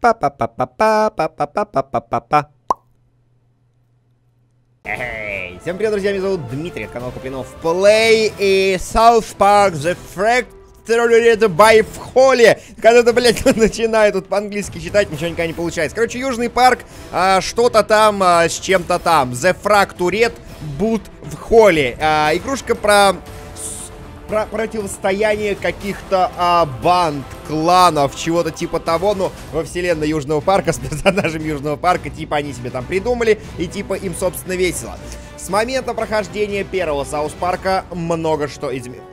Па-па-па-па-па-па-па-па-па-па. Эй, всем привет, друзья, меня зовут Дмитрий, это канал Куплинов Play и South Park The Factory by в холле. Когда-то, блядь, начинаю тут по-английски читать, ничего никогда не получается. Короче, Южный парк, что-то там с чем-то там. The Fractured Boot в холле. Игрушка про противостояние каких-то банд, кланов, чего-то типа того, но во вселенной Южного парка с персонажами Южного парка, типа они себе там придумали, и типа им, собственно, весело. С момента прохождения первого Саус Парка много что изменилось.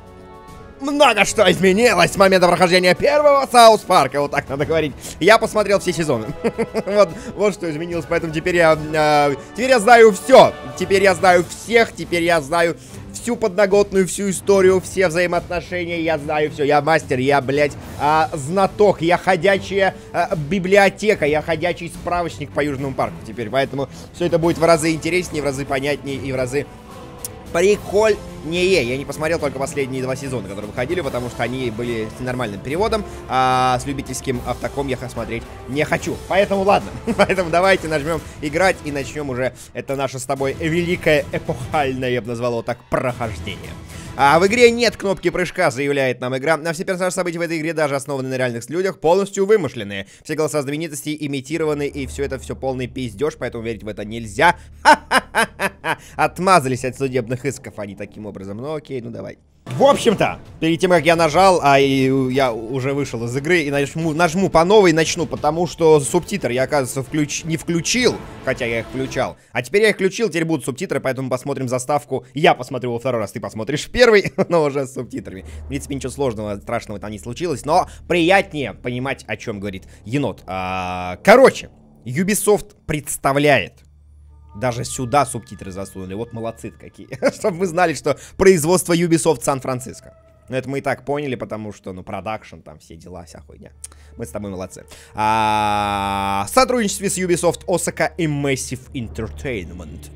С момента прохождения первого Саус Парка, вот так надо говорить. Я посмотрел все сезоны. вот что изменилось, поэтому теперь я знаю все. Теперь я знаю всех, теперь я знаю всю подноготную, всю историю, все взаимоотношения, я знаю все. Я мастер, я, блядь, знаток, я ходячая библиотека, я ходячий справочник по Южному парку теперь. Поэтому все это будет в разы интереснее, в разы понятнее и в разы прикольнее. Я не посмотрел только последние 2 сезона, которые выходили, потому что они были с нормальным переводом, а с любительским в таком я смотреть не хочу. Поэтому ладно, поэтому давайте нажмем играть и начнем уже это наше с тобой великое эпохальное, я бы назвал его так, прохождение. В игре нет кнопки прыжка, заявляет нам игра. На все персонажи событий в этой игре, даже основаны на реальных людях, полностью вымышленные. Все голоса знаменитостей имитированы, и все это все полный пиздеж, поэтому верить в это нельзя. Отмазались от судебных исков они таким образом. Ну окей, ну давай. В общем-то, перед тем, как я нажал, я уже вышел из игры и нажму по новой, начну, потому что субтитры я, оказывается, не включил, хотя я их включал. А теперь я их включил, теперь будут субтитры, поэтому посмотрим заставку. Я посмотрю во второй раз, ты посмотришь в первый, но уже с субтитрами. В принципе, ничего сложного, страшного там не случилось, но приятнее понимать, о чем говорит енот. Короче, Ubisoft представляет. Даже сюда субтитры засунули. Вот молодцы какие. Чтобы мы знали, что производство Ubisoft Сан-Франциско. Но это мы и так поняли, потому что, ну, продакшн, там все дела, вся хуйня. Мы с тобой молодцы. В сотрудничестве с Ubisoft Osaka и Massive Entertainment.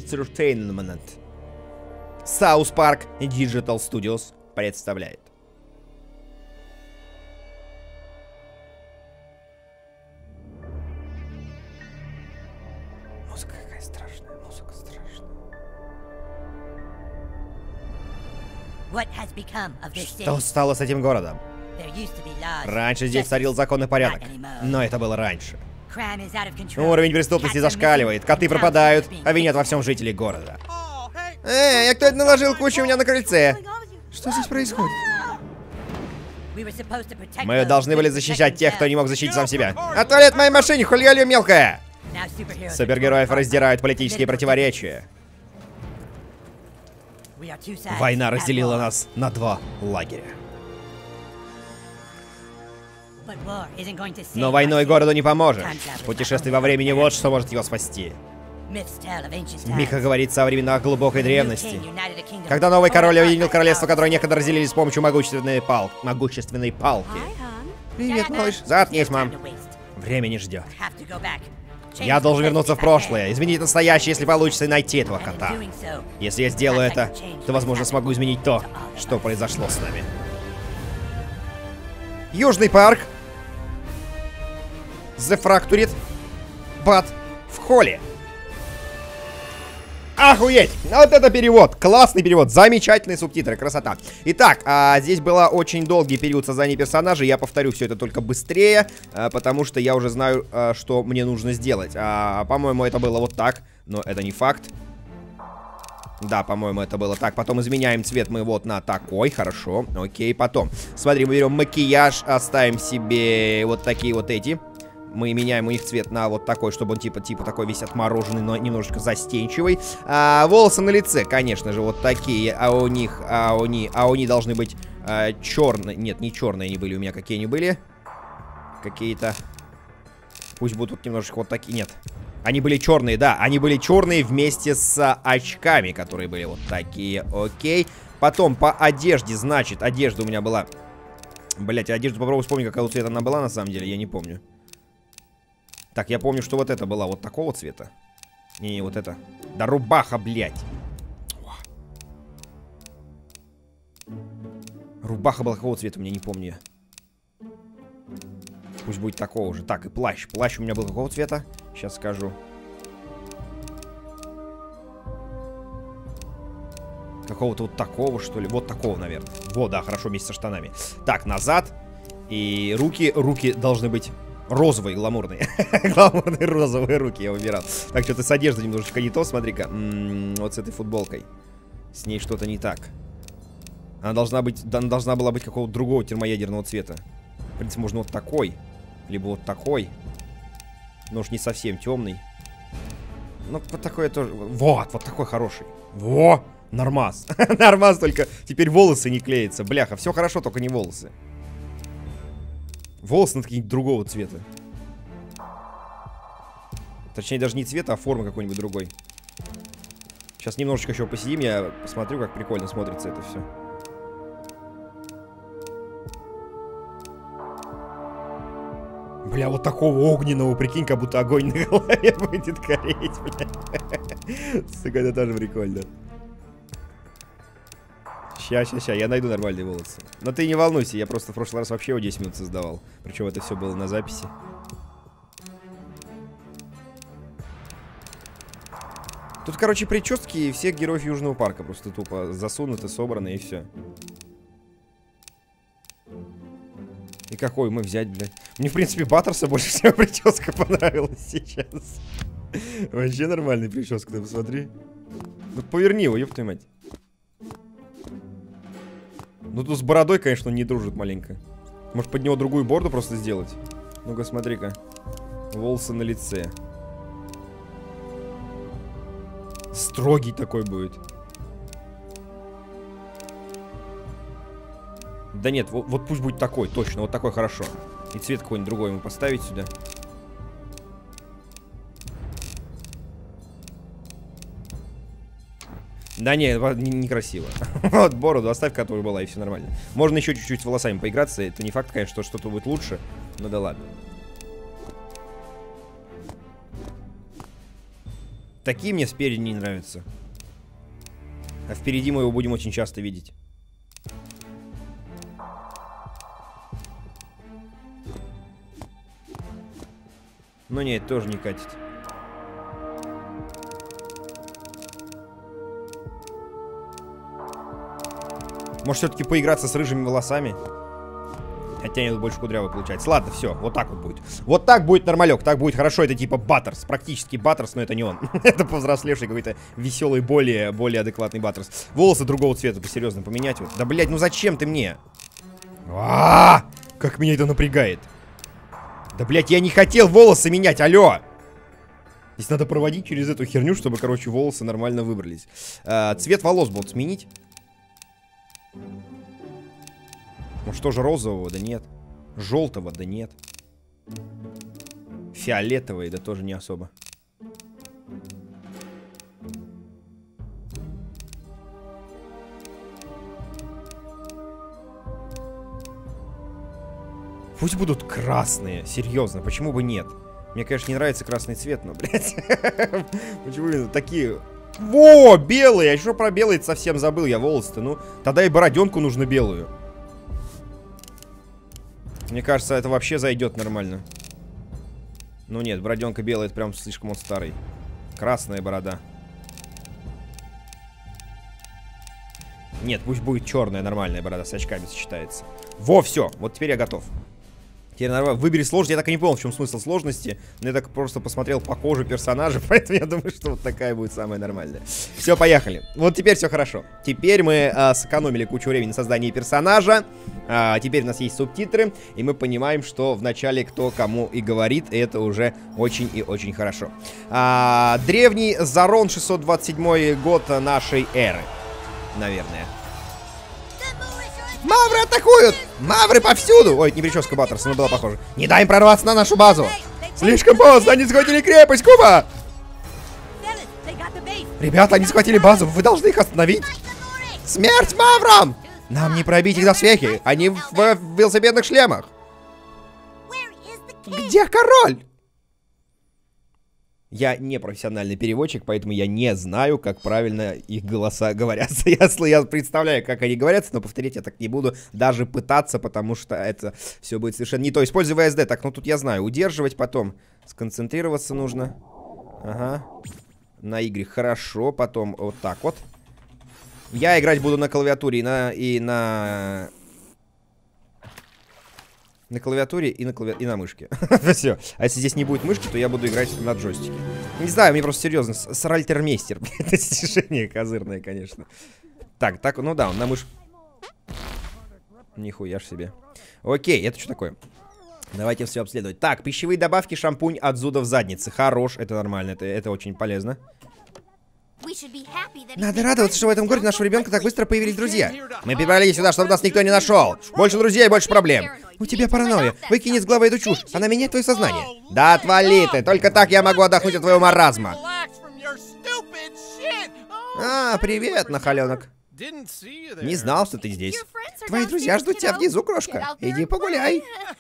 South Park Digital Studios представляет. Что стало с этим городом? Раньше здесь царил закон и порядок, но это было раньше. Уровень преступности зашкаливает, коты пропадают, а винят во всем жителей города. Эй, кто-то наложил кучу у меня на крыльце. Что здесь происходит? Мы должны были защищать тех, кто не мог защитить сам себя. Отвали от моей машины, хулигалю мелкая! Супергероев раздирают политические противоречия. Война разделила нас на 2 лагеря. Но войной городу не поможешь. Путешествие во времени вот что может его спасти. В мифах говорится о временах глубокой древности, когда новый король объединил королевство, которое некогда разделили с помощью могущественной палки. Привет, малыш. Заткнись, мам. Время не ждет. Я должен вернуться в прошлое, изменить настоящее, если получится, и найти этого кота. Если я сделаю это, то, возможно, смогу изменить то, что произошло с нами. Южный парк. The Fractured Boot в холле. Охуеть! Вот это перевод! Классный перевод! Замечательные субтитры, красота! Итак, здесь был очень долгий период создания персонажей. Я повторю все это только быстрее, потому что я уже знаю, что мне нужно сделать. По-моему, это было вот так, но это не факт. Да, по-моему, это было так. Потом изменяем цвет мы вот на такой, хорошо. Окей, потом. Смотри, мы берем макияж, оставим себе вот такие вот эти. Мы меняем у них цвет на вот такой, чтобы он типа такой весь отмороженный, но немножечко застенчивый. Волосы на лице, конечно же, вот такие. Они должны быть черные. Нет, не черные они были у меня. Какие они были? Какие-то. Пусть будут немножечко вот такие. Нет. Они были черные, да. Они были черные вместе с очками, которые были вот такие. Окей. Потом по одежде, значит, одежда у меня была. Блять, одежду попробую вспомнить, какого цвета она была на самом деле. Я не помню. Так, я помню, что вот это была вот такого цвета. Не, вот это. Да рубаха, блядь. Рубаха была какого цвета, мне не помню. Пусть будет такого же. Так, и плащ. Плащ у меня был какого цвета? Сейчас скажу. Какого-то вот такого, что ли. Вот такого, наверное. Вот, да, хорошо, вместе со штанами. Так, назад. И руки должны быть розовые, гламурные. Гламурные розовые руки я выбирал. Так, что-то с одеждой немножечко не то, смотри-ка. Вот с этой футболкой. С ней что-то не так. Она должна была быть какого-то другого термоядерного цвета. В принципе, можно вот такой. Либо вот такой. Но уж не совсем темный. Ну, вот такой тоже. Вот такой хороший. Во! Нормас. Нормас, только теперь волосы не клеятся. Бляха, все хорошо, только не волосы. Волосы надо какие-нибудь другого цвета. Точнее, даже не цвета, а формы какой-нибудь другой. Сейчас немножечко еще посидим, я посмотрю, как прикольно смотрится это все. Бля, вот такого огненного, прикинь, как будто огонь на голове будет гореть, бля. Сука, это тоже прикольно. Ща, я найду нормальные волосы. Но ты не волнуйся, я просто в прошлый раз вообще его 10 минут создавал. Причем это все было на записи. Тут, короче, прически всех героев Южного парка просто тупо засунуты, собраны и все. И какой мы взять, блядь? Мне, в принципе, Баттерса больше всего прическа понравилась сейчас. Вообще нормальная прическа, ты посмотри. Ну, поверни его, ёб твою мать. Ну, тут с бородой, конечно, не дружит маленько. Может, под него другую бороду просто сделать? Ну-ка, смотри-ка. Волосы на лице. Строгий такой будет. Да нет, вот пусть будет такой, точно, вот такой хорошо. И цвет какой-нибудь другой ему поставить сюда. Да не, некрасиво. Вот бороду оставь, которая была, и все нормально. Можно еще чуть-чуть с волосами поиграться. Это не факт, конечно, что что-то будет лучше. Но да ладно. Такие мне спереди не нравятся. А впереди мы его будем очень часто видеть. Но нет, тоже не катит. Может, все-таки поиграться с рыжими волосами? Хотя нет, больше кудрявый получается. Ладно, все, вот так вот будет. Вот так будет нормалек, так будет хорошо. Это типа Баттерс, практически Баттерс, но это не он. Это повзрослевший какой-то веселый, более адекватный Баттерс. Волосы другого цвета, по-серьезному поменять. Вот. Да, блядь, ну зачем ты мне? Как меня это напрягает. Да, блядь, я не хотел волосы менять, алло. Здесь надо проводить через эту херню, чтобы, короче, волосы нормально выбрались. Цвет волос будут сменить. Может, тоже розового? Да нет. Желтого? Да нет. Фиолетовый? Да тоже не особо. Пусть будут красные. Серьезно, почему бы нет? Мне, конечно, не нравится красный цвет, но, блядь. Почему такие... Во, белые! А еще про белые совсем забыл я волосы-то. Ну, тогда и бороденку нужно белую. Мне кажется, это вообще зайдет нормально. Ну нет, бороденка белая, это прям слишком он старый. Красная борода. Нет, пусть будет черная нормальная борода, с очками сочетается. Во, все, вот теперь я готов. Теперь нормально. Выбери сложность. Я так и не понял, в чем смысл сложности. Но я так просто посмотрел по коже персонажа. Поэтому я думаю, что вот такая будет самая нормальная. Все, поехали. Вот теперь все хорошо. Теперь мы сэкономили кучу времени на создании персонажа. Теперь у нас есть субтитры. И мы понимаем, что вначале кто кому и говорит. И это уже очень и очень хорошо. Древний Зарон, 627 год нашей эры. Наверное. Мавры атакуют! Мавры повсюду! Ой, это не прическа Баттерса, но была похожа. Не дай им прорваться на нашу базу! Слишком поздно, они захватили крепость, Куба! Ребята, они захватили базу, вы должны их остановить! Смерть Маврам! Нам не пробить их доспехи, они в велосипедных шлемах! Где король? Я не профессиональный переводчик, поэтому я не знаю, как правильно их голоса говорятся. Я представляю, как они говорятся, но повторить я так не буду даже пытаться, потому что это все будет совершенно не то. Используй VSD. Так, ну тут я знаю. Удерживать потом. Сконцентрироваться нужно. Ага. На Y. Хорошо. Потом вот так вот. Я играть буду на клавиатуре и на клавиатуре и на мышке. Все. А если здесь не будет мышки, то я буду играть на джойстике. Не знаю, мне просто серьезно. Сральтермейстер. Достижение козырное, конечно. Так, ну да, он на мышке. Нихуя ж себе. Окей, это что такое? Давайте все обследовать. Так, пищевые добавки, шампунь от зуда в заднице. Хорош, это нормально, это очень полезно. Надо радоваться, что в этом городе нашего ребенка так быстро появились друзья. Мы перебрались сюда, чтобы нас никто не нашел. Больше друзей, больше проблем. У тебя паранойя. Выкини с головы эту чушь. Она меняет твое сознание. Да отвали ты. Только так я могу отдохнуть от твоего маразма. А, привет, нахаленок. Не знал, что ты здесь. Твои друзья ждут тебя внизу, крошка. Иди погуляй.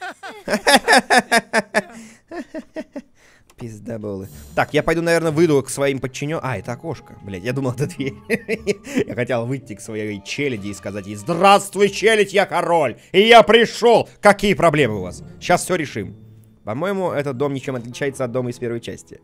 Пиздаболы. Так, я пойду, наверное, выйду к своим подчиненным. А, это окошко. Блять, я думал, это дверь. Я хотел выйти к своей челяди и сказать ей: здравствуй, челядь, я король. И я пришел. Какие проблемы у вас? Сейчас все решим. По-моему, этот дом ничем отличается от дома из первой части.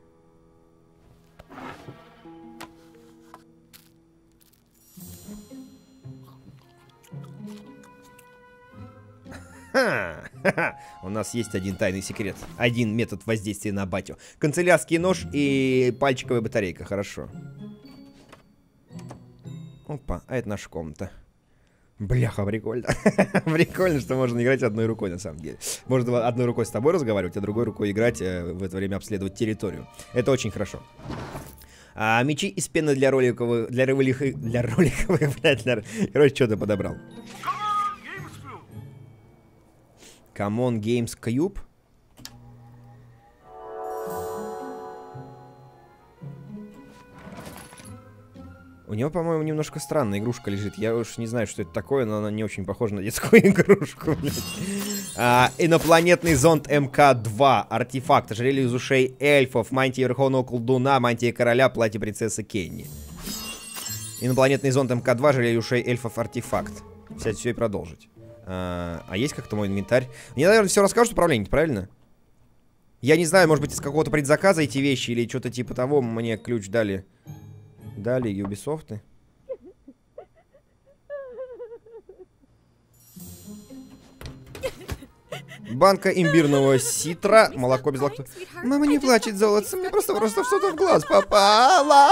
У нас есть один тайный секрет. Один метод воздействия на батю. Канцелярский нож и пальчиковая батарейка. Хорошо. Опа, а это наша комната. Бляха, прикольно. Прикольно, что можно играть одной рукой, на самом деле. Можно одной рукой с тобой разговаривать, а другой рукой играть, в это время обследовать территорию. Это очень хорошо. Мечи из пены для роликовых... Короче, что ты подобрал? Common Games Cube. У него, по-моему, немножко странная игрушка лежит. Я уж не знаю, что это такое, но она не очень похожа на детскую игрушку. Инопланетный зонд МК-2. Артефакт. Ожерелье из ушей эльфов. Мантия Верховного Колдуна. Мантия Короля. Платье принцессы Кенни. Инопланетный зонд МК-2. Ожерелье из ушей эльфов. Артефакт. Взять все и продолжить. А есть как-то мой инвентарь? Мне, наверное, все расскажут управление, правильно? Я не знаю, может быть, из какого-то предзаказа эти вещи или что-то типа того. Мне ключ дали. Дали Ubisoft. Банка имбирного ситра. Молоко без лактозы. Мама не плачет, золотце. Мне просто что-то в глаз попало.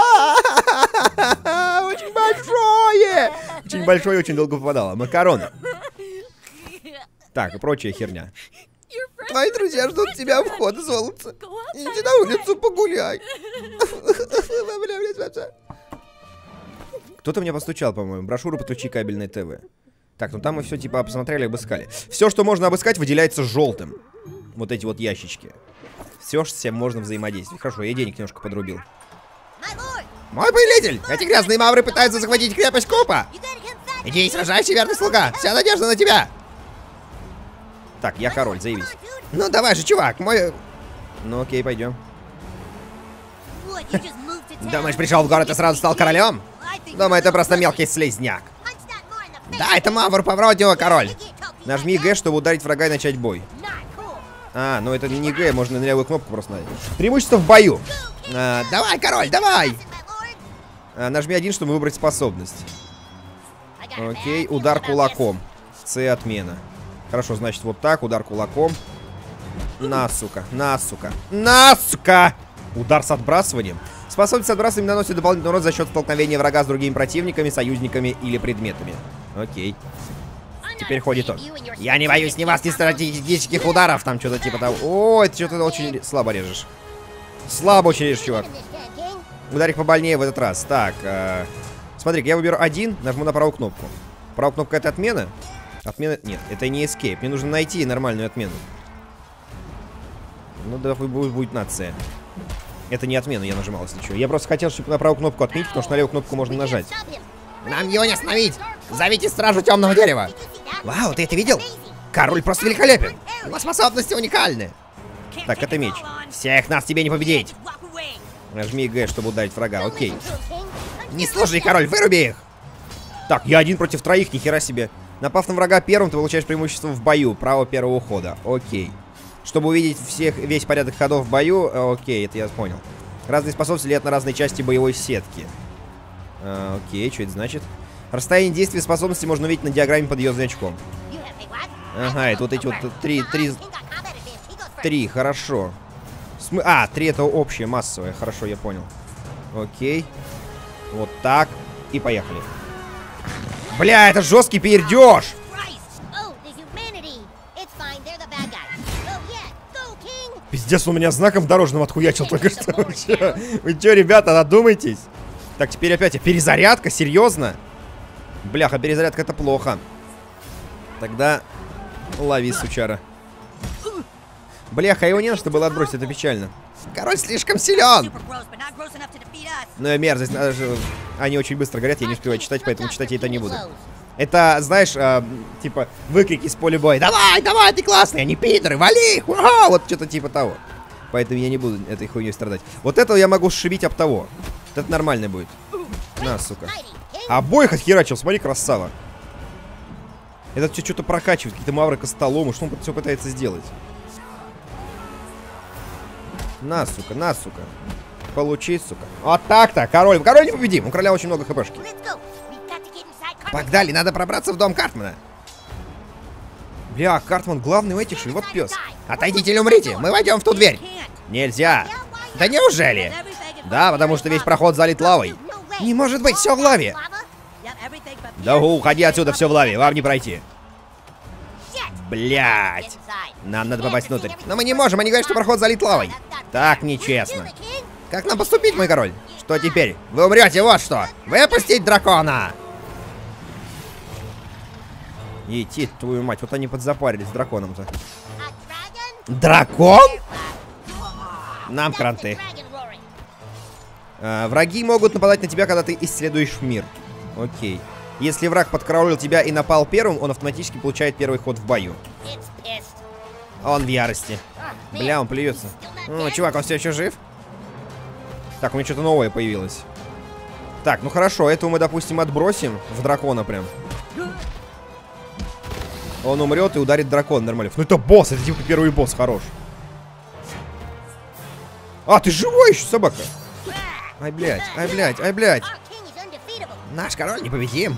Очень большое. Очень большое и очень долго попадало. Макароны. Так, и прочая херня. Твои друзья ждут тебя у входа, золотце. Иди на улицу, погуляй. Кто-то мне постучал, по-моему. Брошюру «Подключи кабельное ТВ». Так, ну там мы все типа посмотрели, обыскали. Все, что можно обыскать, выделяется желтым. Вот эти вот ящички. Все, с чем можно взаимодействовать. Хорошо, я денег немножко подрубил. Мой повелитель! Эти грязные мавры пытаются захватить крепость Купа. Иди и сражайся, верный слуга. Вся надежда на тебя. Так, я король, заявись. Ну давай же, чувак, мой... Ну окей, пойдем. Думаешь, пришел в город и сразу стал королем? Думаю, это просто мелкий слизняк. Да, это мавр, поворот него, король. Нажми Г, чтобы ударить врага и начать бой. А, ну это не Г, можно на левую кнопку просто нажать. Преимущество в бою. Давай, король, давай. Нажми 1, чтобы выбрать способность. Окей, удар кулаком. С отмена. Хорошо, значит, вот так, удар кулаком. На, сука, на, сука, на, сука! Удар с отбрасыванием. Способность с отбрасыванием наносит дополнительный урон за счет столкновения врага с другими противниками, союзниками или предметами. Окей. Теперь ходит он. Я не боюсь ни вас, ни стратегических ударов. Там что-то типа того. О, это что-то очень слабо режешь. Слабо очень режешь, чувак. Ударик побольнее в этот раз. Так, смотри-ка, я выберу 1, нажму на правую кнопку. Правая кнопка — это отмена? Отмена... Нет, это не escape. Мне нужно найти нормальную отмену. Ну, да, будет нация. Это не отмена, я нажимал, если что. Я просто хотел, чтобы на правую кнопку отменить, потому что на левую кнопку можно нажать. Нам его не остановить! Зовите стражу темного дерева! Вау, ты это видел? Король просто великолепен! Его способности уникальны! Так, это меч. Всех нас тебе не победить! Нажми Г, чтобы ударить врага. Окей. Не слушай, король, выруби их! Так, я один против троих, нихера себе. Напав на врага первым, ты получаешь преимущество в бою. Право первого хода. Окей. Чтобы увидеть весь порядок ходов в бою, окей, это я понял. Разные способности влияют на разные части боевой сетки. Окей, что это значит? Расстояние действия способности можно увидеть на диаграмме под ее значком. Ага, это вот эти вот три, хорошо. 3 это общее, массовое, хорошо, я понял. Окей. Вот так, и поехали. Бля, это жесткий пердеж! Пиздец, он меня знаком дорожным отхуячил только что. Вы чё, ребята, надумайтесь? Так, теперь опять перезарядка, серьезно? Бляха, перезарядка это плохо. Тогда лови, сучара. Бляха, его не на что было отбросить, это печально. Король слишком силен. Ну и мерзость, они очень быстро горят, я не успеваю читать, поэтому читать я это не буду. Это, знаешь, типа, выкрики с поля боя. Давай, давай, ты классный, они пидоры, вали их, ура! Вот что-то типа того. Поэтому я не буду этой хуйней страдать. Вот этого я могу сшибить об того. Вот это нормально будет. На, сука. Обоих отхерачил, смотри, красава. Этот все что-то прокачивает, какие-то мавры костоломы, что он все пытается сделать. На, сука, на, сука. Получи, сука. Вот так-то, король. Король непобедим, у короля очень много хпшки. Погнали, надо пробраться в дом Картмана. Бля, Картман главный у этих, что ли? Вот пес. Отойдите или умрите, мы войдем в ту дверь. Нельзя. Да неужели? Да, потому что весь проход залит лавой. Не может быть, все в лаве. Да уходи отсюда, все в лаве, вам не пройти. Блять. Нам надо попасть внутрь. Но мы не можем, они говорят, что проход залит лавой. Так нечестно. Как нам поступить, мой король? Что теперь? Вы умрете, вот что. Выпустить дракона. Идти, твою мать, вот они подзапарились с драконом-то. Дракон? Нам кранты. Враги могут нападать на тебя, когда ты исследуешь мир. Окей. Если враг подкараулил тебя и напал первым, он автоматически получает первый ход в бою. Он в ярости. Бля, он плюется. О, чувак, он все еще жив? Так, у меня что-то новое появилось. Так, ну хорошо, этого мы, допустим, отбросим в дракона прям. Он умрет и ударит дракон нормально. Ну это босс, это типа первый босс, хорош. А, ты живой еще, собака? Ай, блядь, ай, блядь, ай, блядь. Наш король непобедим.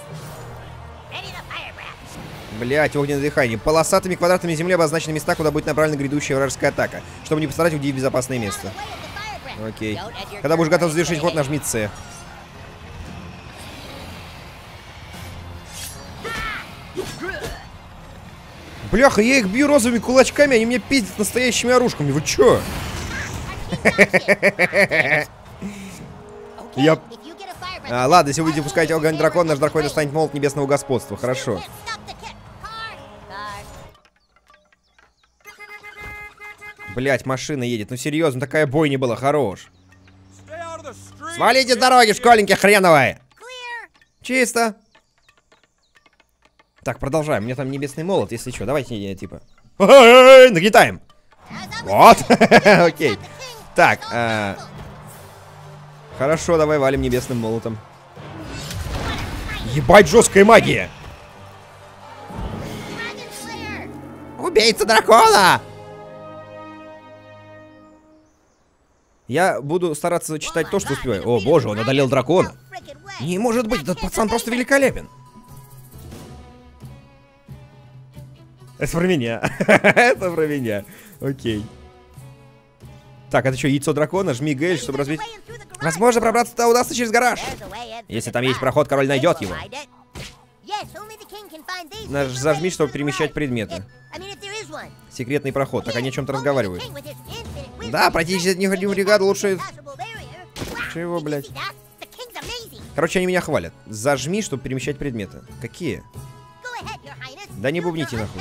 Блядь, огненное дыхание. Полосатыми квадратами земли обозначены места, куда будет направлена грядущая вражеская атака. Чтобы не постарать, уйди в безопасное место. Окей. Когда будешь готов завершить ход, нажми С. Бляха, я их бью розовыми кулачками, они меня пиздят настоящими оружками. Вы чё? Я... ладно, если вы будете пускать огонь дракона, наш дракон достанет молот небесного господства. Хорошо. Блять, машина едет. Ну серьезно, такая бойня была, хорош. Свалите с дороги, школьники хреновые! Чисто. Так, продолжаем. У меня там небесный молот, если что. Давайте, типа. Нагнетаем. Вот. Окей. Так. Хорошо, давай валим небесным молотом. Ебать, жесткая магия. Убийца дракона! Я буду стараться читать то, что успеваю. О боже, он одолел дракона. Не может быть, этот пацан просто великолепен. Это про меня. Это про меня. Окей. Так, это что, яйцо дракона? Жми Г, чтобы разбить. Возможно, пробраться-то удастся через гараж. Если там есть проход, король найдет его. Зажми, чтобы перемещать предметы. Секретный проход. Так они о чем-то разговаривают. Да, пройти через необходимую бригаду лучше... Чего, блядь? Короче, они меня хвалят. Зажми, чтобы перемещать предметы. Какие? Да не бубните нахуй.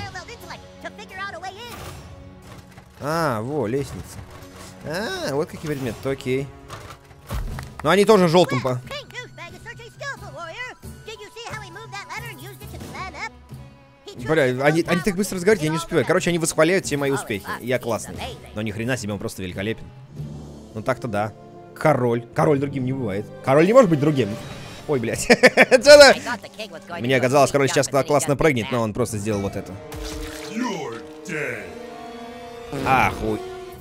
А, во, лестница. А, вот какие предметы, окей. Но они тоже желтым по... Бля, они так быстро разговаривают, я не успеваю. Короче, они восхваляют все мои успехи. Я классный. Но ни хрена себе, он просто великолепен. Ну так-то да. Король. Король другим не бывает. Король не может быть другим. Ой, блядь. Мне казалось, король сейчас классно прыгнет, но он просто сделал вот это. Ахуй.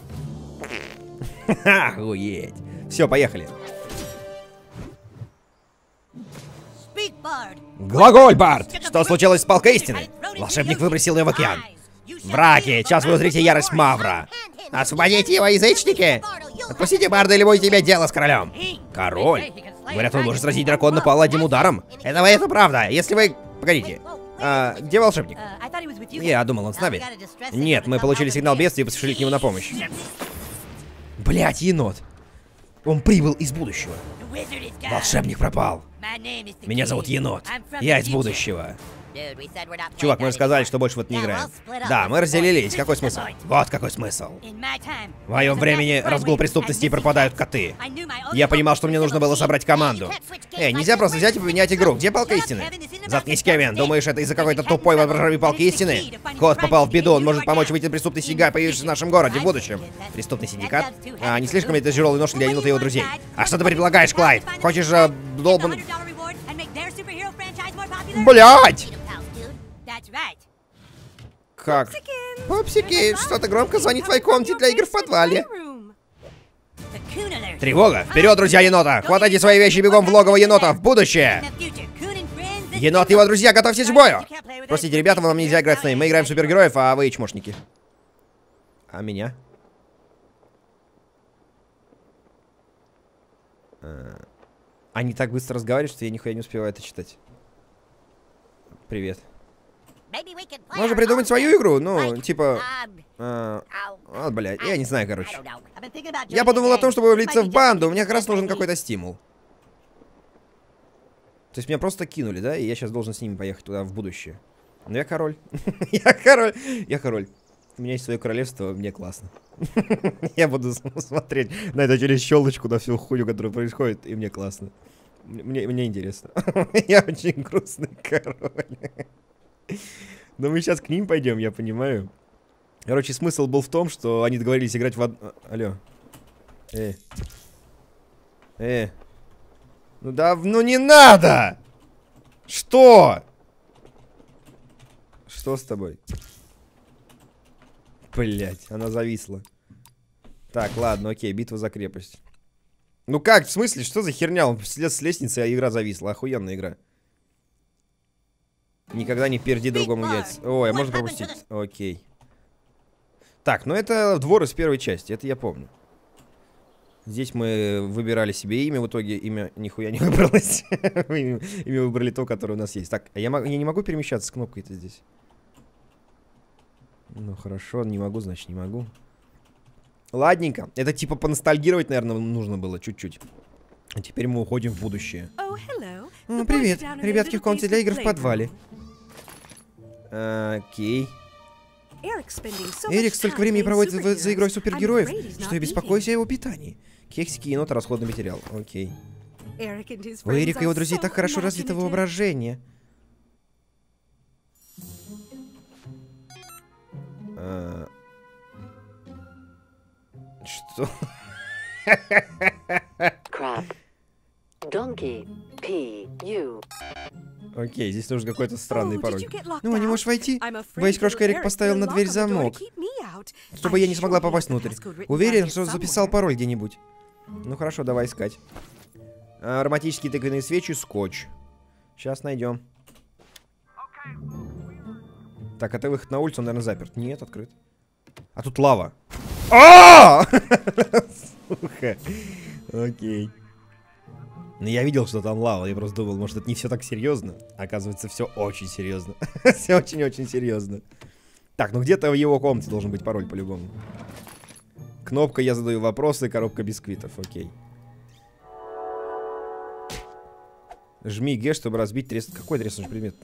Охуеть. Все, поехали. Глаголь, Бард! Что случилось с палкой истины? Волшебник выбросил ее в океан. Враки, сейчас вы узрите ярость Мавра. Освободите его, язычники! Отпустите Барда, или будете иметь дело с королем. Король? Говорят, он может сразить дракона по одним ударом. Это правда. Если вы... Погодите. Где волшебник? Я думал, он с нами. Нет, мы получили сигнал бедствия и поспешили к нему на помощь. Блять, енот. Он прибыл из будущего. Волшебник пропал. Меня зовут Енот. Я из будущего. Чувак, мы же сказали, что больше в это не играем. Да, мы разделились. Какой смысл? Вот какой смысл. В моем времени разгул преступности и пропадают коты. Я понимал, что мне нужно было собрать команду. Эй, нельзя просто взять и поменять игру. Где палка истины? Заткнись, Кевин. Думаешь, это из-за какой-то тупой воображаемой палки истины? Кот попал в беду. Он может помочь выйти преступный синдикат, появившийся в нашем городе в будущем. Преступный синдикат? Не слишком ли это тяжелый нож для Енота и его друзей? А что ты предлагаешь, Клайд? Хочешь долбан... Блять! Как? Попсики, что-то громко звонит в твоей комнате для игр в подвале. Тревога! Вперед, друзья енота! Хватайте свои вещи и бегом в логово енота в будущее! Енот и его друзья, готовьтесь к бою! Простите, ребята, вам нельзя играть с нами. Мы играем в супергероев, а вы чмошники. А меня? Они так быстро разговаривают, что я нихуя не успеваю это читать. Привет. Можно придумать свою игру, ну, типа... блядь, я не знаю, короче. Я подумал о том, чтобы влиться в банду, мне как раз нужен какой-то стимул. То есть меня просто кинули, да, и я сейчас должен с ними поехать туда, в будущее. Но я король. Я король. Я король. У меня есть свое королевство, мне классно. Я буду смотреть на это через щелочку, на всю хуйню, которая происходит, и мне классно. Мне интересно. Я очень грустный король. Но мы сейчас к ним пойдем, я понимаю. Короче, смысл был в том, что они договорились играть в Алло. Ну да, ну не надо! Что? Что с тобой? Блять, она зависла. Так, ладно, окей, битва за крепость. Ну как, в смысле, что за херня? Он слез с лестницы, а игра зависла. Охуенная игра. Никогда не перди другому яйца. Ой, а можно пропустить? Окей. Так, ну это двор из первой части, это я помню. Здесь мы выбирали себе имя, в итоге имя нихуя не выбралось. Имя выбрали то, которое у нас есть. Так, а я не могу перемещаться с кнопкой-то здесь? Ну хорошо, не могу, значит не могу. Ладненько. Это типа поностальгировать, наверное, нужно было чуть-чуть. А теперь мы уходим в будущее. Привет. Ребятки в комнате для игр в подвале. Окей. Эрик столько времени проводит за игрой супергероев, что я беспокоюсь о его питании. Кексики, енота, расходный материал. Окей. У Эрика и его друзей так хорошо развито воображение. Что? Окей, здесь нужен какой-то странный пароль. Ну, не можешь войти? Боюсь, крошка Эрик поставил на дверь замок, чтобы я не смогла попасть внутрь. Уверен, что записал пароль где-нибудь. Ну хорошо, давай искать. Ароматические тыквенные свечи, скотч. Сейчас найдем. Так, это выход на улицу, он, наверное, заперт. Нет, открыт. А тут лава. Сука. Окей. Ну, я видел, что там лава. Я просто думал, может, это не все так серьезно. Оказывается, все очень серьезно. Все очень-очень серьезно. Так, ну где-то в его комнате должен быть пароль по-любому. Кнопка «Я задаю вопросы», коробка бисквитов. Окей. Жми Г, чтобы разбить треснувший... Какой треснувший предмет?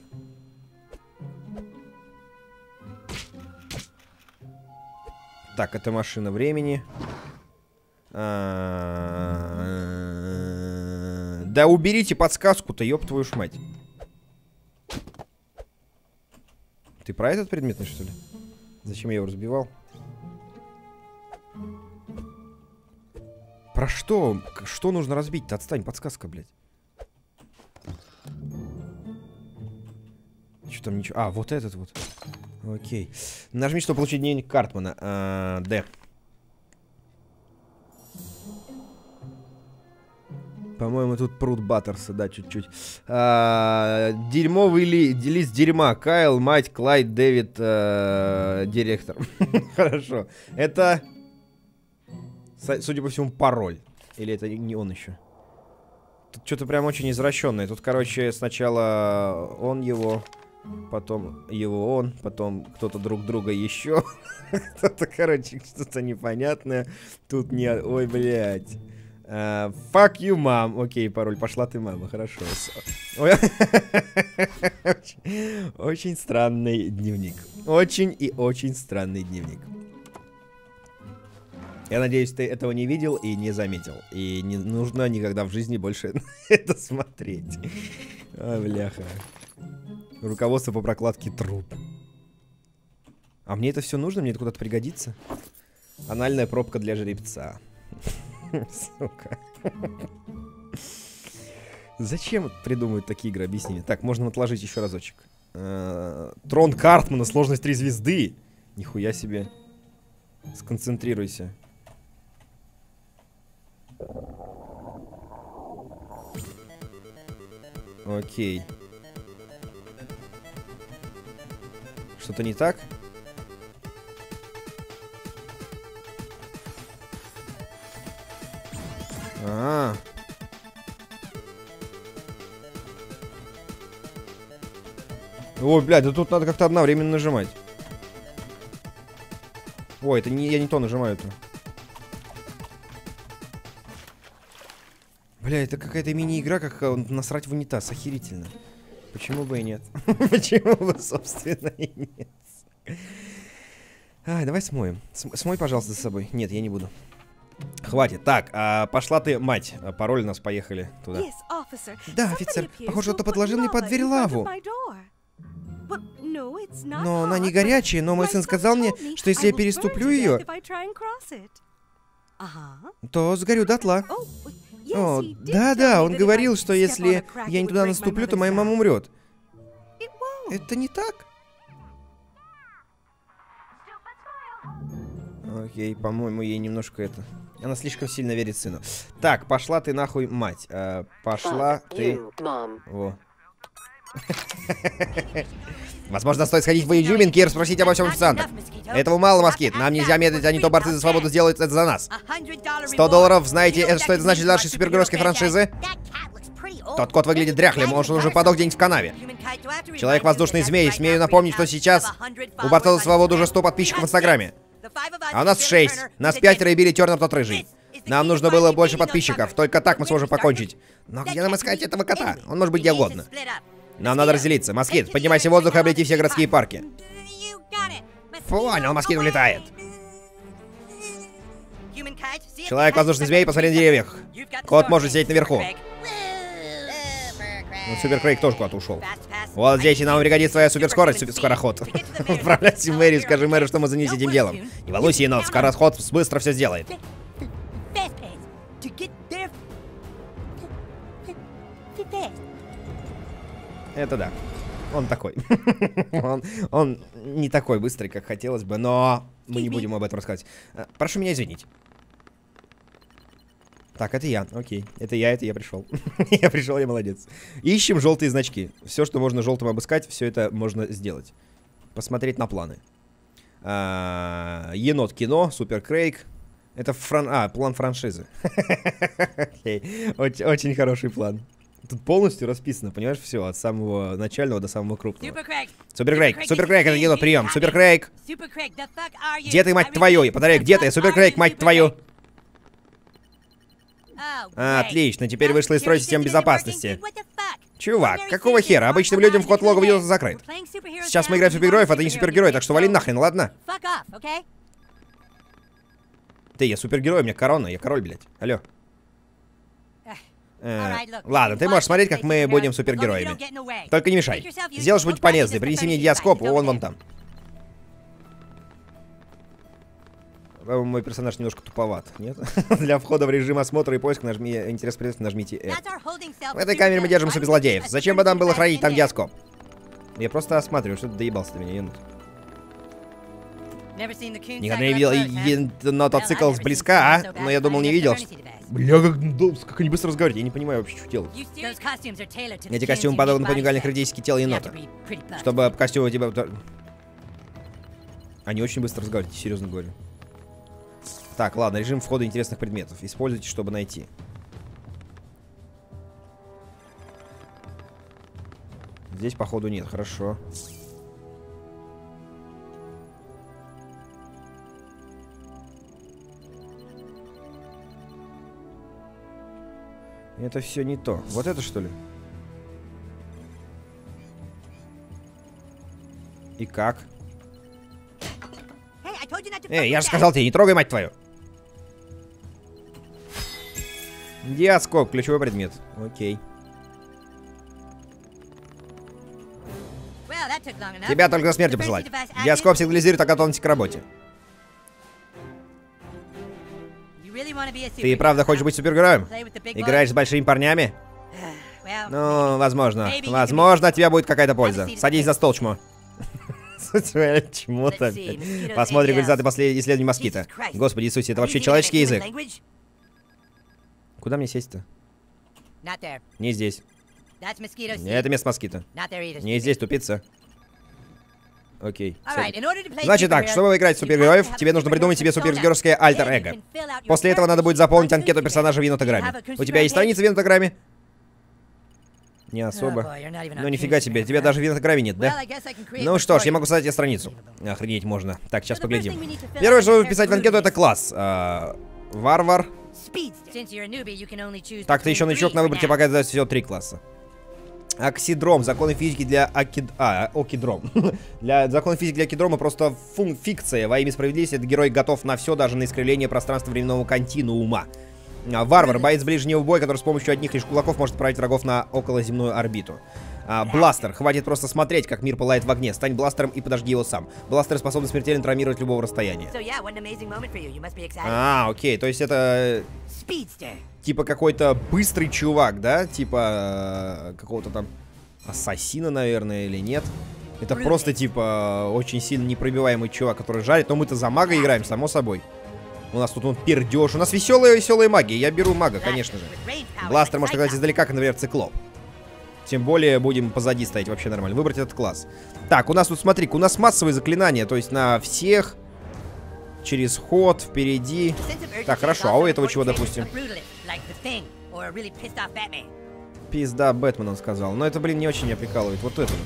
Так, это машина времени. Да уберите подсказку-то, ёб твою ж мать. Ты про этот предмет, что ли? Зачем я его разбивал? Про что? Что нужно разбить-то? Отстань, подсказка, блядь. Что там ничего? А, вот этот вот. Окей. Нажми, чтобы получить дневник Картмана. Д. По-моему, тут пруд Баттерса, да, чуть-чуть. Дерьмовый лист дерьма. Кайл, мать, Клайд, Дэвид, директор. Хорошо. Это, судя по всему, пароль. Или это не он еще? Тут что-то прям очень извращенное. Тут, короче, сначала он его, потом его он, потом кто-то друг друга еще. Кто-то, короче, что-то непонятное. Тут не... Ой, блядь. Fuck you, мам. Окей, пароль. Пошла ты, мама. Хорошо. Очень странный дневник. Очень и очень странный дневник. Я надеюсь, ты этого не видел и не заметил. И не нужно никогда в жизни больше это смотреть. А, бляха. Руководство по прокладке труб. А мне это все нужно? Мне это куда-то пригодится? Анальная пробка для жеребца. Сука. Зачем придумывают такие игры? Объясни мне. Так, можно отложить еще разочек. Трон Картмана, сложность 3 звезды. Нихуя себе. Сконцентрируйся. Окей. Что-то не так? Ой, блядь, да тут надо как-то одновременно нажимать. Ой, это не, я не то нажимаю-то. Бля, это какая-то мини-игра, как насрать в унитаз. Охерительно. Почему бы и нет? Почему бы, собственно, и нет? Ай, давай смоем. Смой, пожалуйста, за собой. Нет, я не буду. Хватит. Так, пошла ты, мать. Пароль у нас, поехали туда. Да, офицер. Похоже, кто подложил мне под дверь лаву. Но она не горячая, но мой сын сказал мне, что если я переступлю ее, то сгорю дотла. О, да-да, он говорил, что если я не туда наступлю, то моя мама умрет. Это не так? Окей, по-моему, ей немножко это... Она слишком сильно верит сыну. Так, пошла ты нахуй, мать. Пошла ты... Во. Возможно, стоит сходить в изюминки и расспросить обо всем официанта. Этого мало, Москит. Нам нельзя медлить, а не то борцы за свободу сделают это за нас. $100, знаете, что это значит для нашей супергеройской франшизы? Тот кот выглядит дряхлым, может, он уже подох где-нибудь в канаве. Человек-воздушный змей. Смею напомнить, что сейчас у борца за свободу уже 100 подписчиков в Инстаграме. А у нас 6. Нас 5 и били Тернер тот рыжий. Нам нужно было больше подписчиков. Только так мы сможем покончить. Но где нам искать этого кота? Он может быть где угодно. Нам надо разделиться. Москит, поднимайся в воздух и облети все городские парки. Понял, москит улетает. Человек-воздушный змей, посмотри на деревьях. Кот может сидеть наверху. Ну, Супер Крейг тоже куда-то ушел. Вот здесь и нам пригодится твоя суперскорость, суперскороход. Отправляйся в мэрию, скажи мэру, что мы занялись этим делом. Не волнуйся, енот, скороход быстро все сделает. Это да. Он такой. он не такой быстрый, как хотелось бы, но мы не будем об этом рассказывать. Прошу меня извинить. Так, это я. Окей. Это я пришел. Я пришел, я молодец. Ищем желтые значки. Все, что можно желтым обыскать, все это можно сделать. Посмотреть на планы. Енот кино, Супер Крейг. Это план франшизы. Окей. Очень хороший план. Тут полностью расписано, понимаешь, все, от самого начального до самого крупного. Супер Крейг, это енот, прием. Супер Крейг. Где ты, мать твою? Подари, где ты? Супер Крейг, мать твою. Отлично, теперь вышла из строя система безопасности. Чувак, какого хера? Обычным людям вход в логово видео закрыт. Сейчас мы играем в супергероев, а ты не супергерой, так что вали нахрен, ладно? Ты, я супергерой, у меня корона, я король, блядь. Алло. Ладно, ты можешь смотреть, как мы будем супергероями. Только не мешай. Сделай что-нибудь полезное, принеси мне диаскоп, вон там. Мой персонаж немножко туповат, нет? Для входа в режим осмотра и поиска интерес предметов нажмите R. В этой камере мы держим суперзлодеев. Зачем бы нам было хранить там диаскоп? Я просто осматриваю, что ты доебался до меня, енот. Никогда не видел мотоцикл сблизка, а? Но я думал, не видел. Бля, как они быстро разговаривают, я не понимаю вообще, что делать. Эти костюмы подобны по уникальной характеристике тела енота. Чтобы костюм у тебя... Они очень быстро разговаривают, серьезно говорю. Так, ладно, режим входа интересных предметов. Используйте, чтобы найти. Здесь, походу, нет, хорошо. Это все не то. Вот это, что ли? И как? Эй, я же сказал тебе, не трогай, мать твою! Диаскоп, ключевой предмет. Окей. Тебя только за смертью посылать. Диаскоп сигнализирует о готовности к работе. Ты и правда хочешь быть супергероем? Играешь с большими парнями? Ну, возможно. Возможно, от тебя будет какая-то польза. Садись за стол, чмо. Чмо-то. Посмотрим результаты последнего исследования москита. Господи Иисусе, это вообще человеческий язык? Куда мне сесть-то? Не здесь. Это место москита. Не здесь, тупица. Окей. Значит так, чтобы играть в супергероев, тебе нужно придумать себе супергеройское альтер-эго. После этого надо будет заполнить анкету персонажа в енотограмме. У тебя есть страница в енотограмме? Не особо. Ну нифига себе, тебя даже в енотограмме нет, да? Ну что ж, я могу создать тебе страницу. Охренеть можно. Так, сейчас поглядим. Первое, что нужно вписать в анкету, это класс. Варвар. Так, ты еще новичок, на выбор тебе пока дается всего 3 класса. Оксидром. Законы физики для окидром. Для законов физики для окидрома просто фикция. Во имя справедливости этот герой готов на все, даже на искривление пространства-временного континуума. Варвар. Боец ближнего боя, который с помощью одних лишь кулаков может отправить врагов на околоземную орбиту. Бластер. Хватит просто смотреть, как мир пылает в огне. Стань бластером и подожги его сам. Бластер способен смертельно травмировать любого расстояния. Окей. То есть это... Типа какой-то быстрый чувак, да? Типа какого-то там ассасина, наверное, или нет? Это просто типа очень сильно непробиваемый чувак, который жарит. Но мы-то за мага играем, само собой. У нас тут он пердеж. У нас веселая магия. Я беру мага, конечно же. Бластер может играть издалека, как, например, циклоп. Тем более будем позади стоять вообще нормально. Выбрать этот класс. Так, у нас тут, смотри, у нас массовые заклинания. То есть на всех. Через ход, впереди. Так, хорошо. А у этого чего, допустим? Пизда Бэтмен, он сказал. Но это, блин, не очень меня прикалывает. Вот это.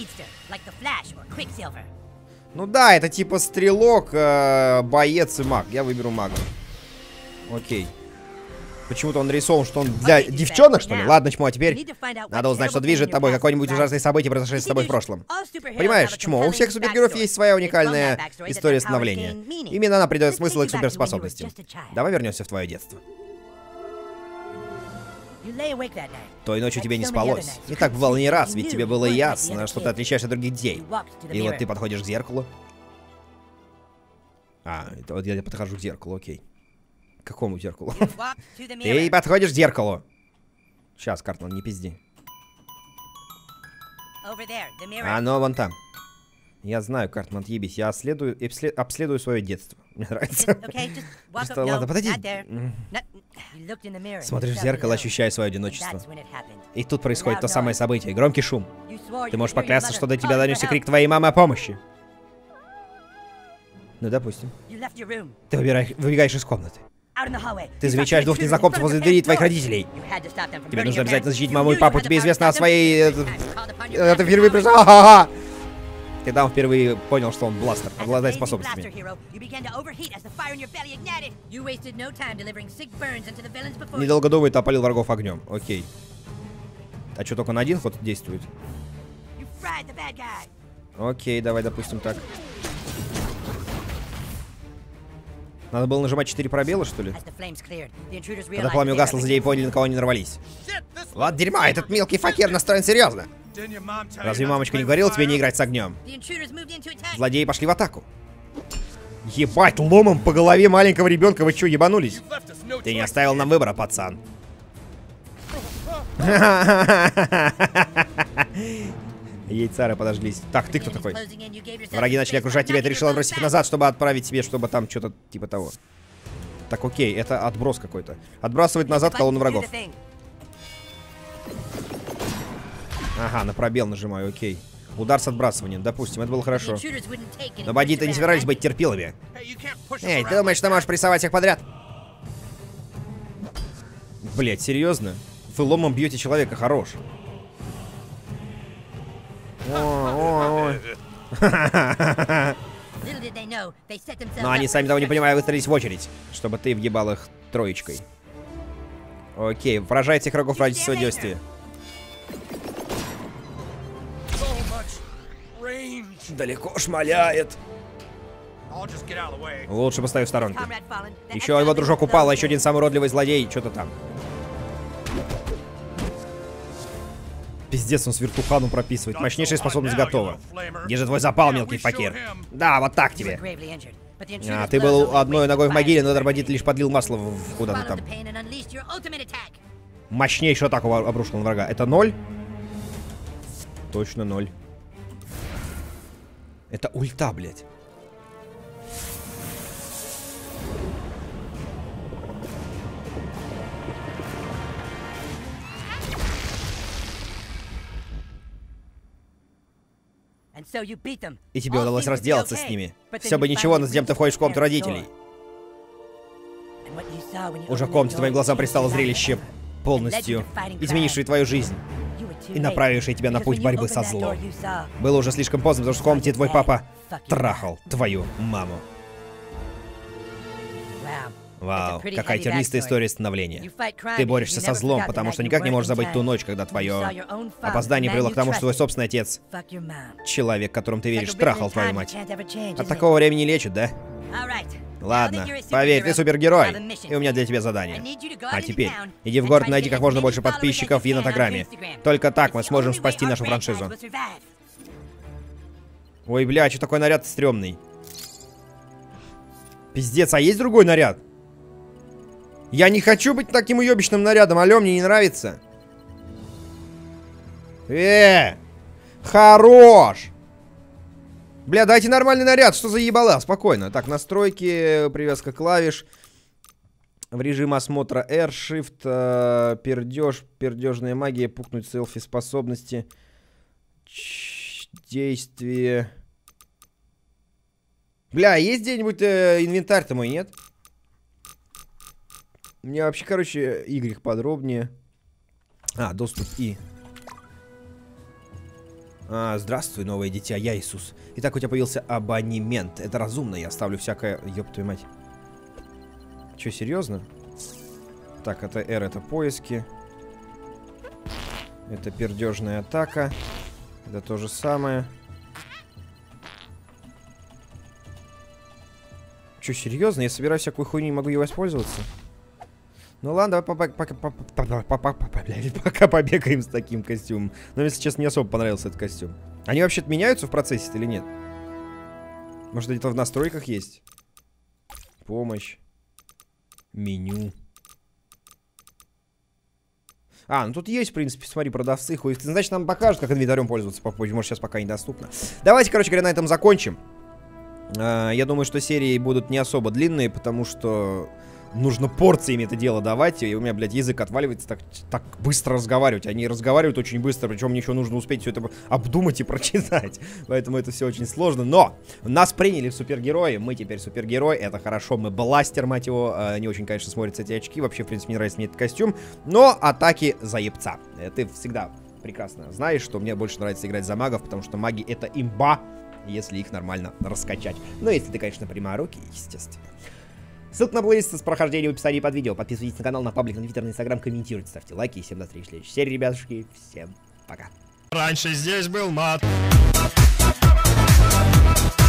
Ну да, это типа стрелок, боец и маг. Я выберу мага. Окей. Почему-то он нарисован, что он для девчонок, что ли? Ладно, чмо, а теперь надо узнать, что движет тобой, какое-нибудь ужасное событие, произошедшее с тобой в прошлом. Понимаешь, чмо, у всех супергероев есть своя уникальная история становления. Именно она придает смысл их суперспособностям. Давай вернемся в твое детство. Той ночью тебе не спалось. И так бывало не раз, ведь тебе было ясно, что ты отличаешься от других детей. И вот ты подходишь к зеркалу. Это вот я подхожу к зеркалу, окей. К какому зеркалу? Ты подходишь к зеркалу. Сейчас, Картман, не пизди. Оно вон там. Я знаю, Картман, отъебись. Я обследую свое детство. Мне нравится. Просто, ладно, подойди. Смотришь в зеркало, ощущая свое одиночество. И тут происходит то самое событие. Громкий шум. Ты можешь поклясться, что до тебя донесся крик твоей мамы о помощи. Ну, допустим. Ты выбегаешь из комнаты. Ты замечаешь 2 незнакомцев возле двери твоих родителей. Тебе нужно обязательно защитить маму и папу. Тебе известно о своей... Это впервые пришло. Ты там впервые понял, что он бластер, обладает способностями. Недолго думает, опалил врагов огнем. Окей. А что, только на один ход действует? Окей, давай, допустим, так. Надо было нажимать 4 пробела, что ли? Когда пламя угасло, злодеи поняли, на кого они нарвались. Вот дерьмо, этот мелкий факир настроен серьезно. Разве мамочка не говорила тебе не играть с огнем? Злодеи пошли в атаку. Ебать, ломом по голове маленького ребенка. Вы что, ебанулись? Ты не оставил нам выбора, пацан. Яйцары подожглись. Так, ты кто такой? Враги начали окружать тебя, ты решил отбросить их назад, чтобы отправить себе, чтобы там что-то типа того. Так, окей, это отброс какой-то. Отбрасывает назад колонну врагов. Ага, на пробел нажимаю, окей. Удар с отбрасыванием, допустим, это было хорошо. Но бандиты не собирались быть терпилами. Эй, ты думаешь, что можешь прессовать их подряд? Блять, серьезно? Вы ломом бьете человека, хорош. Ой. Но они, сами того не понимая, выстроились в очередь, чтобы ты въебал их троечкой. Окей, поражайте их врагов ради своего действия. Далеко шмаляет. Лучше поставь в сторонку. Еще его дружок упал, а еще один самый уродливый злодей. Что-то там. Пиздец, он с вертухану прописывает. Мощнейшая способность готова. Где же твой запал, мелкий факир? Да, вот так тебе. А, ты был одной ногой в могиле, но бандит лишь подлил масло в куда-то там. Мощнейшую атаку обрушил на врага. Это 0? Точно 0. Это ульта, блядь. И тебе удалось разделаться с ними. Все бы ничего, но затем ты входишь в комнату родителей. Уже в комнате твоим глазам пристало зрелище, полностью изменившее твою жизнь и направившее тебя на путь борьбы со злом. Было уже слишком поздно, потому что в комнате твой папа трахал твою маму. Вау, какая тернистая история становления. Ты борешься со злом, потому что никак не можешь забыть ту ночь, когда твое опоздание привело к тому, что твой собственный отец, человек, которым ты веришь, трахал твою мать. От такого времени лечат, да? Ладно, поверь, ты супергерой, и у меня для тебя задание. А теперь, иди в город и найди как можно больше подписчиков в Инстаграме. Только так мы сможем спасти нашу франшизу. Ой, бля, что такой наряд стрёмный? Пиздец, а есть другой наряд? Я не хочу быть таким уёбищным нарядом, алё, мне не нравится. Хорош! Бля, дайте нормальный наряд, что за ебала? Спокойно. Так, настройки, привязка клавиш. В режим осмотра R, Shift, пердеж, пердежная магия, пукнуть селфи, способности, действие. Бля, есть где-нибудь инвентарь-то мой, нет? Мне вообще, короче, Y подробнее. А, доступ И. Здравствуй, новое дитя, я Иисус. Итак, у тебя появился абонемент. Это разумно, я ставлю всякое... Ёб твою мать. Чё, серьезно? Так, это R, это поиски. Это пердежная атака. Это то же самое. Чё, серьезно? Я собираю всякую хуйню и могу ее воспользоваться? Ну ладно, давай пока побегаем с таким костюмом. Но, если честно, не особо понравился этот костюм. Они вообще-то меняются в процессе или нет? Может, где-то в настройках есть? Помощь. Меню. Ну тут есть, в принципе, смотри, продавцы ходят. Значит, нам покажут, как инвентарем пользоваться попозже. Может, сейчас пока недоступно. Давайте, короче говоря, на этом закончим. Я думаю, что серии будут не особо длинные, потому что... Нужно порциями это дело давать, и у меня, блядь, язык отваливается так быстро разговаривать. Они разговаривают очень быстро, причем мне еще нужно успеть все это обдумать и прочитать. Поэтому это все очень сложно. Но нас приняли в супергерои, мы теперь супергерой, это хорошо, мы бластер, мать его. Не очень, конечно, смотрятся эти очки, вообще, в принципе, не нравится мне этот костюм. Но атаки за ебца. Ты всегда прекрасно знаешь, что мне больше нравится играть за магов, потому что маги это имба, если их нормально раскачать. Ну, если ты, конечно, пряморуки, естественно. Ссылка на плейлист с прохождением в описании под видео. Подписывайтесь на канал, на паблик, на твиттер, на инстаграм, комментируйте, ставьте лайки. И всем до встречи в следующей серии, ребятушки. Всем пока. Раньше здесь был мат.